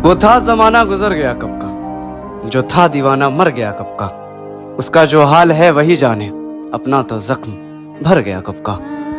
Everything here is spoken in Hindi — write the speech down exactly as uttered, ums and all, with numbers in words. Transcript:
वो था जमाना गुजर गया कब का, जो था दीवाना मर गया कब का। उसका जो हाल है वही जाने, अपना तो जख्म भर गया कब का।